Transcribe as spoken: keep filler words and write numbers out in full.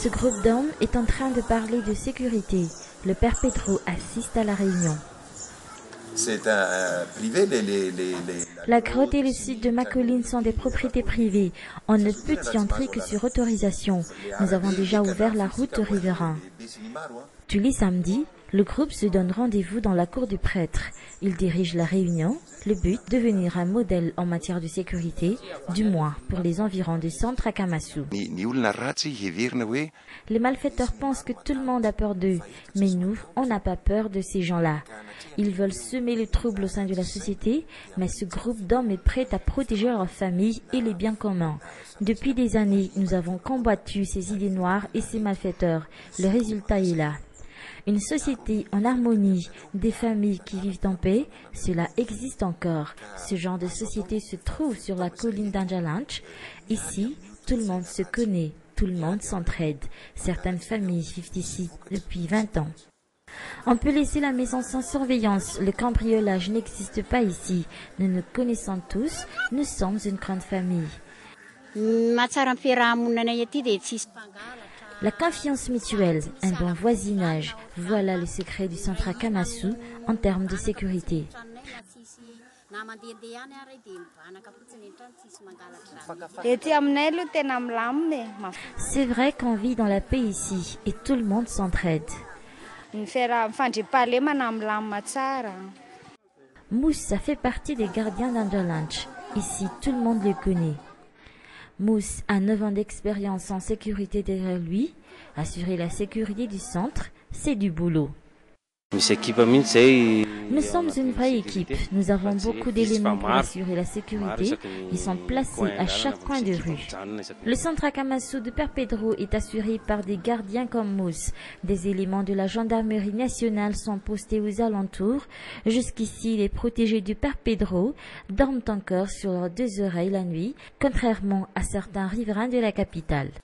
Ce groupe d'hommes est en train de parler de sécurité. Le père Pedro assiste à la réunion. C'est un privé, les, les, les, les... La grotte et le site de Macolline sont des propriétés privées. On ne peut y entrer que sur autorisation. Nous avons déjà ouvert la route riverain. Tous les samedis, le groupe se donne rendez-vous dans la cour du prêtre. Il dirige la réunion. Le but, devenir un modèle en matière de sécurité, du moins pour les environs du centre à Kamasu. Les malfaiteurs pensent que tout le monde a peur d'eux, mais nous, on n'a pas peur de ces gens-là. Ils veulent semer le trouble au sein de la société, mais ce groupe d'hommes est prêt à protéger leur famille et les biens communs. Depuis des années, nous avons combattu ces idées noires et ces malfaiteurs. Le résultat est là. Une société en harmonie, des familles qui vivent en paix, cela existe encore. Ce genre de société se trouve sur la colline d'Anjalanch. Ici, tout le monde se connaît, tout le monde s'entraide. Certaines familles vivent ici depuis vingt ans. On peut laisser la maison sans surveillance. Le cambriolage n'existe pas ici. Nous nous connaissons tous. Nous sommes une grande famille. La confiance mutuelle, un bon voisinage, voilà le secret du centre à Kamasu en termes de sécurité. C'est vrai qu'on vit dans la paix ici et tout le monde s'entraide. Moussa fait partie des gardiens d'Anjalanch. Ici, tout le monde le connaît. Moussa a neuf ans d'expérience en sécurité derrière lui. Assurer la sécurité du centre, c'est du boulot. Nous sommes une vraie équipe. Nous avons beaucoup d'éléments pour assurer la sécurité. Ils sont placés à chaque coin de rue. Le centre à Kamasu de Père Pedro est assuré par des gardiens comme Moussa. Des éléments de la gendarmerie nationale sont postés aux alentours. Jusqu'ici, les protégés du Père Pedro dorment encore sur leurs deux oreilles la nuit, contrairement à certains riverains de la capitale.